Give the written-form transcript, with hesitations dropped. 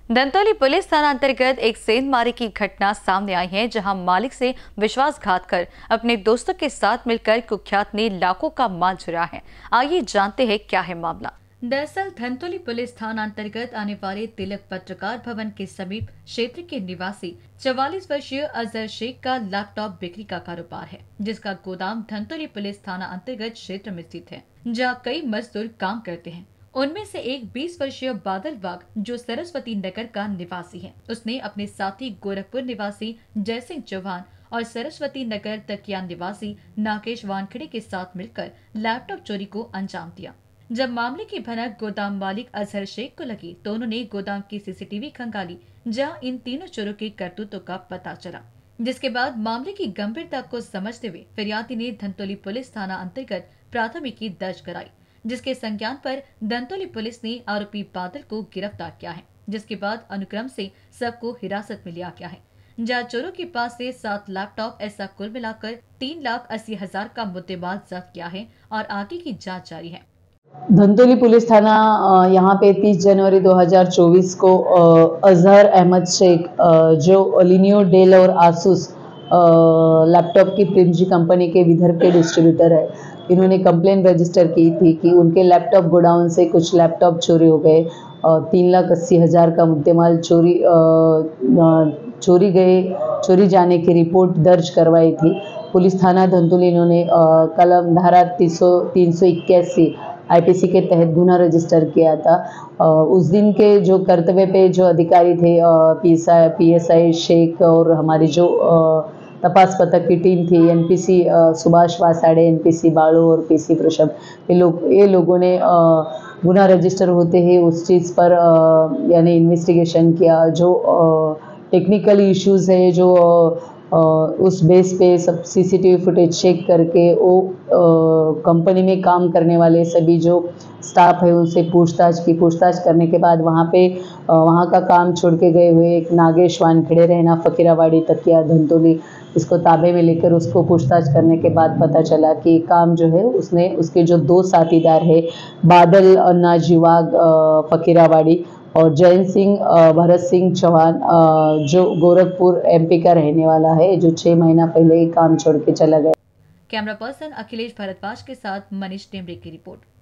Dhantoli police थाना अंतर्गत एक सेंधमारी की घटना सामने आई है, जहां मालिक से विश्वासघात कर अपने दोस्तों के साथ मिलकर कुख्यात ने लाखों का माल चुराया है। आइए जानते हैं क्या है मामला। दरअसल धंतोली पुलिस थाना अंतर्गत आने वाले तिलक पत्रकार भवन के समीप क्षेत्र के निवासी 44 वर्षीय अजहर शेख का लैपटॉप बिक्री का कारोबार है, जिसका गोदाम धंतोली पुलिस थाना अंतर्गत क्षेत्र में स्थित है, जहां कई मजदूर काम करते हैं। उनमें से एक 20 वर्षीय बादल वाघ, जो सरस्वती नगर का निवासी है, उसने अपने साथी गोरखपुर निवासी जयसिंह चौहान और सरस्वती नगर तकिया निवासी नागेश वानखेड़े के साथ मिलकर लैपटॉप चोरी को अंजाम दिया। जब मामले की भनक गोदाम मालिक अजहर शेख को लगी तो उन्होंने गोदाम की सीसीटीवी खंगाली, जहां इन तीनों चोरों के करतूतों का पता चला। जिसके बाद मामले की गंभीरता को समझते हुए फिरियादी ने धंतोली पुलिस थाना अंतर्गत प्राथमिकी दर्ज कराई, जिसके संज्ञान पर धंतोली पुलिस ने आरोपी बादल को गिरफ्तार किया है। जिसके बाद अनुक्रम से सबको हिरासत में लिया गया है, जहां चोरों के पास से 7 लैपटॉप ऐसा कुल मिलाकर 3,80,000 का मुद्देमाल जब्त किया है और आगे की जांच जारी है। धंतोली पुलिस थाना यहाँ पे 30 जनवरी 2024 को अजहर अहमद शेख जो लिनियो डेल और आसूस लैपटॉप की प्रिंजी कंपनी के विदर्भ के डिस्ट्रीब्यूटर है, इन्होंने कंप्लेन रजिस्टर की थी कि उनके लैपटॉप गोडाउन से कुछ लैपटॉप चोरी हो गए। 3,80,000 का मुद्देमाल चोरी जाने की रिपोर्ट दर्ज करवाई थी। पुलिस थाना धंतोली इन्होंने कलम धारा 381 आईपीसी के तहत गुना रजिस्टर किया था। उस दिन के जो कर्तव्य पे जो अधिकारी थे, पीएसआई शेख और हमारी जो तपास पथक की टीम थी, एनपीसी सुभाष वासाड़े, एनपीसी बाड़ू और पीसी प्रशभ, ये लोगों ने गुना रजिस्टर होते ही उस चीज़ पर यानी इन्वेस्टिगेशन किया। जो टेक्निकल इश्यूज है, जो उस बेस पे सब सीसीटीवी फुटेज चेक करके वो कंपनी में काम करने वाले सभी जो स्टाफ है उनसे पूछताछ करने के बाद वहाँ का काम छोड़ के गए हुए एक नागेश वानखेड़े, रहना फकीरावाड़ी तकिया धंतोली, इसको ताबे में लेकर उसको पूछताछ करने के बाद पता चला कि काम जो है उसके जो 2 साथीदार है, बादल नाजीवाग फकीरावाड़ी और जैन सिंह भरत सिंह चौहान जो गोरखपुर एमपी का रहने वाला है, जो 6 महीना पहले ही काम छोड़ के चला गया। कैमरा पर्सन अखिलेश भारद्वाज के साथ मनीष टेमरे की रिपोर्ट।